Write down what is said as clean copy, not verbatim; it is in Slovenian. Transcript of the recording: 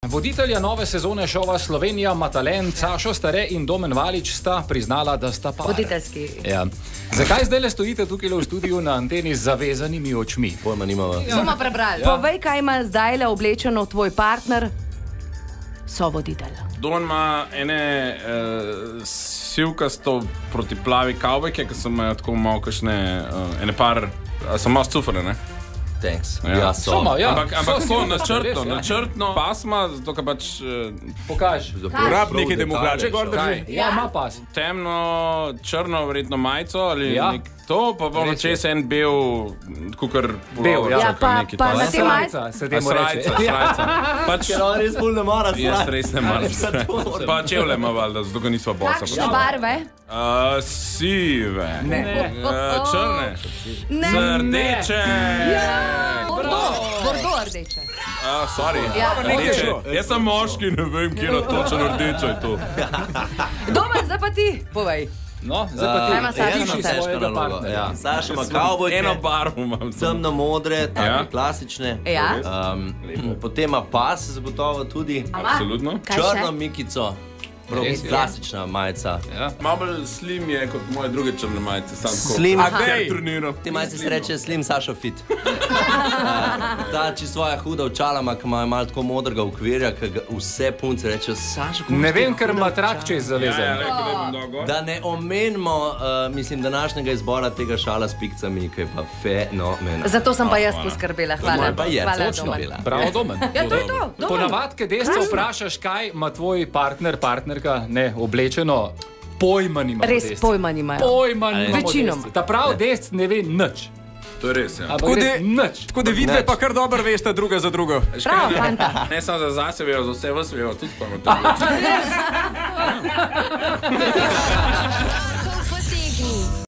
Voditelja nove sezone šova Slovenija ima talent, Sašo Stare in Domen Valič sta priznala, da sta par. Voditeljski. Ja. Zakaj zdaj le stojite tukaj v studiu na anteni z zavezanimi očmi? Pojma nimava. Bomo prebrali. Povej, kaj ima zdaj le oblečeno tvoj partner, sovoditelj. Don ima ene sivkasto protiplavi kavbojke, ki so imajo tako malo kakšne, ene par, so malo scufane, ne? Thanks. Ja, Samo, ja. Ampak tako načrtno, ja. načrtno pasma, zato ker pač Pokaži. Rab nekaj demograče gor drži. Ja, ima pas. temno, črno, verjetno majico ali Ja. to, pa bo čez en bel, kukar Bel, ja. Ja, pa na te majice. Srajca, se temu reče. Srajca. Pač, Ker on res bolj ne mara jaz res ne maram. Pa čevle ima valjda, zato ga nisva bosa. Kakšne barve? Sive. Ne. Črne. Ne. Rdeče. Bordo rdeče. Sorry. Ja. Rdeče. Jaz sem moški, ne vem, kje je točno rdeče je to. Domen, zdaj pa ti. Povej. No, zdaj pa Kaj ima ti. Saša? Piši Težka svojega partnerja. Ja. Saša ima kavbojke, Eno barvo imam. temno modre, tako Ja. klasične. Ja. Potem ima pas, zagotovo tudi. Absolutno. Kaj še? Črno mikico, prav Res je. klasična majica. Ja. Malo bolj slim je kot moje druge črne majice. Slim. Ker treniram. Te majice se reče Slim Sašo Fit. Ta či svoja huda očala, ki ima malo tako modrega okvirja, ki ga vse punce rečejo, Sašo, kako Ne imaš vem, te ker hude ima očala?" trak čez zavezan. Rekel, da bom dal gor. Da ne omenimo, mislim, današnjega izbora tega šala s pikcami, ki je pa fenomenalno. Zato sem pa jaz poskrbela. Hvala. Pa je, Hvala, točno Domen. bila. Bravo, Domen. Ja, to je to. Domen. Ponavadi, kad desca vprašaš, kaj ima tvoj partner, partnerka, ne, oblečeno, pojma nima. Res pojma nimajo. Pojma nima. Večinoma. Ta prav desc ne ve nič. To je res, ja. Ampak res nič. Tako da vidve pa kar dobro veste druga za drugo. Prav, fanta. Ne samo za zase vejo, za vse vas vejo, tudi pa imate.